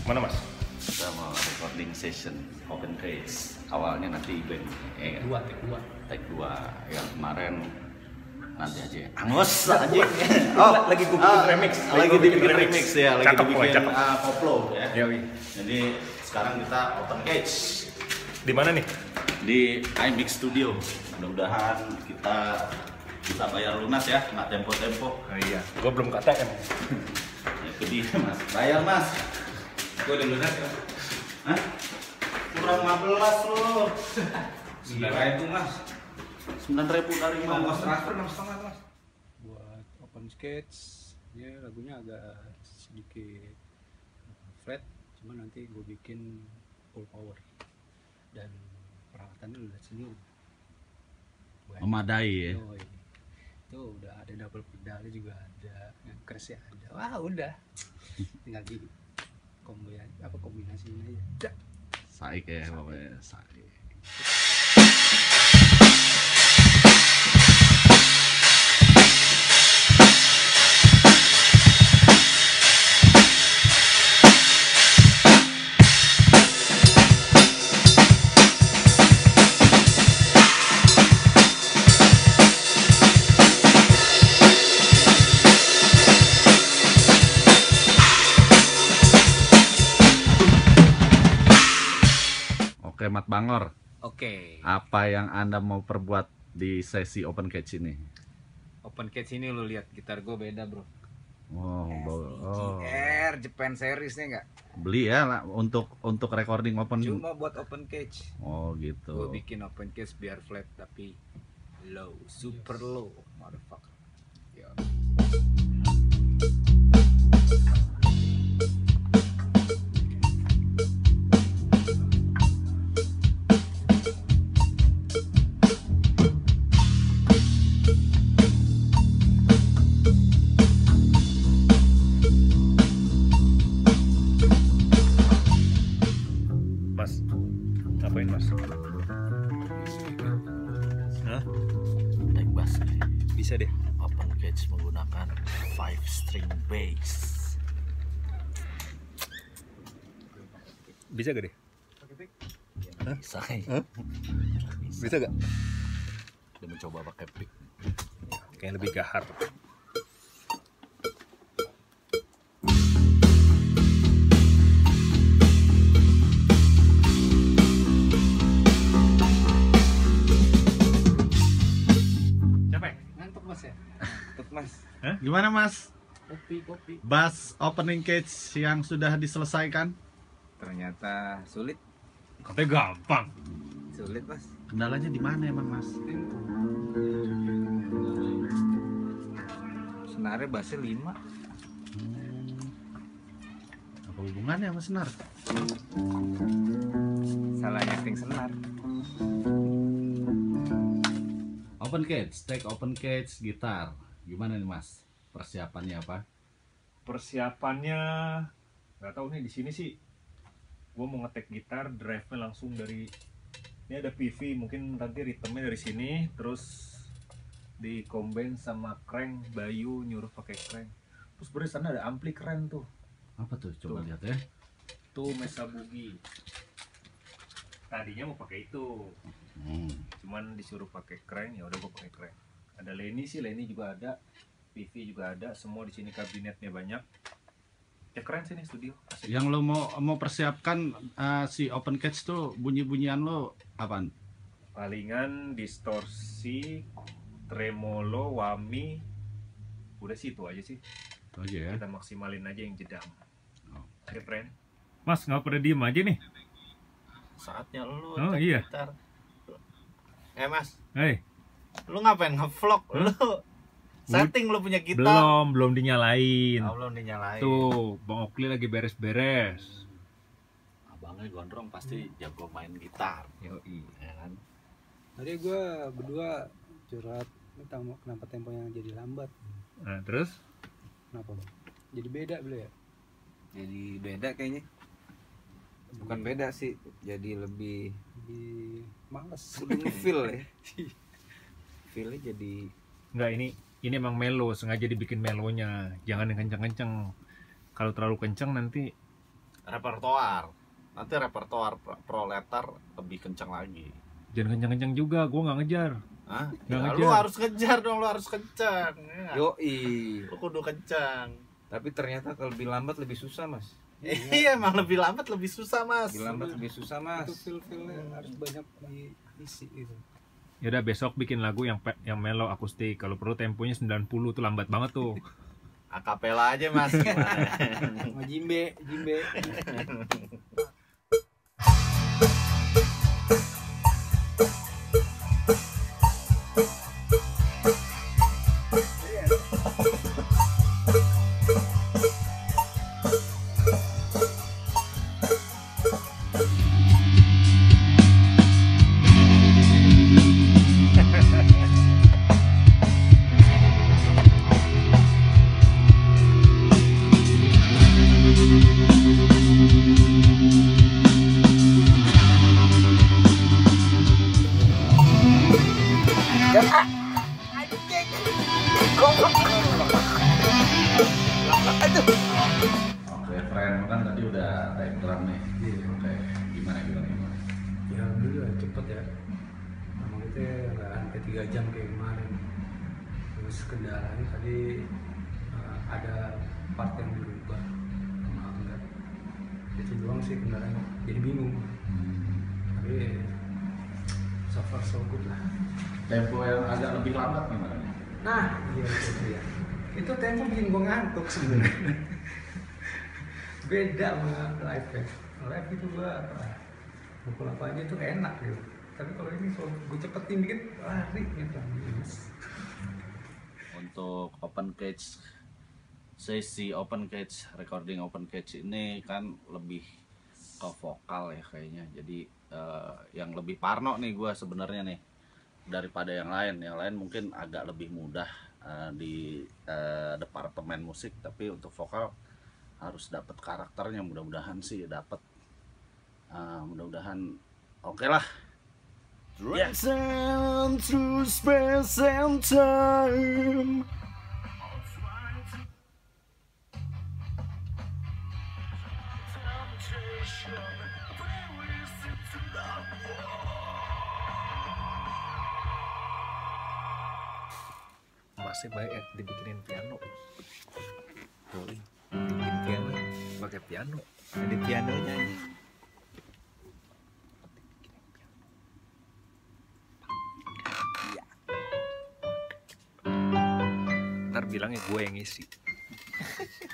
Mana mas? Kita mau recording session open case. Awalnya nanti band take 2 yang kemarin nanti aja. Angus anjing. Lagi gue bikin remix. Lagi dibikin remix ya, lagi Cakep, dibikin cakep. koplo ya. Yoi. Jadi sekarang kita open case Di mana nih? di iMix Studio. Mudah-mudahan kita bisa bayar lunas ya, nggak tempo-tempo. Oh iya, gue belum KTM. Ya, itu dia mas, bayar mas. Gue udah lunas ya. Hah? Kurang 15 loh. Gila itu mas. 9.000 dari Mau mas. transfer 6,5 mas. Buat open sketch dia lagunya agak sedikit flat, cuma nanti gue bikin full power dan peralatannya udah sendiri. Memadai ya. Yoi. Itu udah ada double pedalnya juga ada, yang crash ada. Wah udah, tinggal di kombinasinya aja. Saik ya pokoknya saik. Oke, Mat Bangor, Oke, apa yang Anda mau perbuat di sesi open catch ini? open catch ini lo lihat gitar gue beda bro. Oh, GR Japan seriesnya nggak? beli ya lah, untuk recording open. Cuma buat open cage. Oh Gue gitu. bikin open cage biar flat tapi low, super low, motherfucker. Ya. Mas, ngapain mas? Hah? Take bass. Bisa deh. Open catch menggunakan 5 string bass. Bisa gak deh? Hah? Bisa. Hah? Bisa gak? Udah mencoba pakai pick. Kayak lebih gahar. Capek? Ngantuk mas ya? Tut mas. Gimana Mas? Kopi. Bass opening catch yang sudah diselesaikan? Ternyata sulit Katanya gampang. mas. Kendalanya di mana emang Mas? Senarnya bassnya 5. Apa hubungannya sama senar? Salah nyeting senar. Open catch, take open catch gitar. Gimana nih Mas? Persiapannya apa? Persiapannya nggak tahu nih, di sini sih gue mau ngetek gitar, drive-nya langsung dari ini, ada PV, mungkin nanti ritmenya dari sini, terus di combine sama crank. Bayu nyuruh pakai crank, terus sebenarnya sana ada ampli keren tuh, Apa tuh? Coba Tuh. lihat ya. tuh Mesa Boogie. Tadinya mau pakai itu, cuman disuruh pakai crank, ya udah gue pakai crank. Ada Lenny sih, Lenny juga ada, PV juga ada, semua di sini kabinetnya banyak. Ya keren sih nih studio. Asik. Yang lo mau persiapkan si open catch tuh bunyi-bunyian lo apaan? Palingan distorsi, tremolo, whammy, udah sih itu aja sih. Itu aja ya. Kita maksimalin aja yang jedam. Oke. Oke friend. Mas nggak pada diem aja nih. Saatnya lu Oh, cek iya. gitar. Mas, Hei, lu ngapain ngevlog? Lu setting lu punya gitar. belum dinyalain. Oh, belum dinyalain. Tuh, Bang Okli lagi beres-beres. Abangnya gondrong pasti jago main gitar. Yoi. Ya kan? Tadi gue berdua curhat kenapa temponya jadi lambat. Nah, terus? Kenapa bang? Jadi beda beli ya? Jadi beda kayaknya. Bukan beda sih, jadi lebih Lebih males. ngefeel ya. Feelnya jadi Enggak, ini emang melo, sengaja dibikin melonya. Jangan yang kenceng-kenceng. Kalau terlalu kenceng nanti repertoar. Nanti repertoar proletar lebih kencang lagi. Jangan kencang-kencang juga, gue nggak ngejar. Hah? Nggak Ya, ngejar. lu harus ngejar dong, lu harus kencang. Ya. Yoi. Lu kudu kencang. Tapi ternyata kalau lebih lambat lebih susah mas. Iya, emang lebih lambat lebih susah, Mas. Lebih lambat lebih susah mas. Itu feel-feelnya harus banyak diisi gitu. Ya udah besok bikin lagu yang mellow akustik. Kalau perlu temponya 90 tuh lambat banget tuh. Akapela aja, Mas. Gimana? Sama Jimbe. Oke, friend kan tadi udah take drum nih. Oke, gimana? Ya alhamdulillah cepet ya. Memang itu nggak sampai 3 jam kayak kemarin. Terus kendalanya tadi ada part yang dirubah sama enggak. Itu doang sih kendalanya. Jadi bingung. Tapi so far so good lah. Tempo yang agak lebih lambat gimana? Nah, iya itu dia. Itu tempo bikin gue ngantuk sebenarnya. Beda sama live ya. Live itu gue pukul apa aja tuh enak gitu. Tapi kalau ini kalau gue cepetin dikit lari gitu. Untuk open cage sesi open cage recording open cage ini kan lebih ke vokal ya kayaknya. Jadi yang lebih parno nih gue sebenarnya nih daripada yang lain. Yang lain mungkin agak lebih mudah di departemen musik, tapi untuk vokal harus dapat karakternya. Mudah-mudahan sih dapat. Mudah-mudahan oke lah. Listen through space and time. Masih baik ya dibikinin piano. Boleh dibikin piano pakai piano. Ada pianonya ini. Ntar bilangnya gue yang ngisi.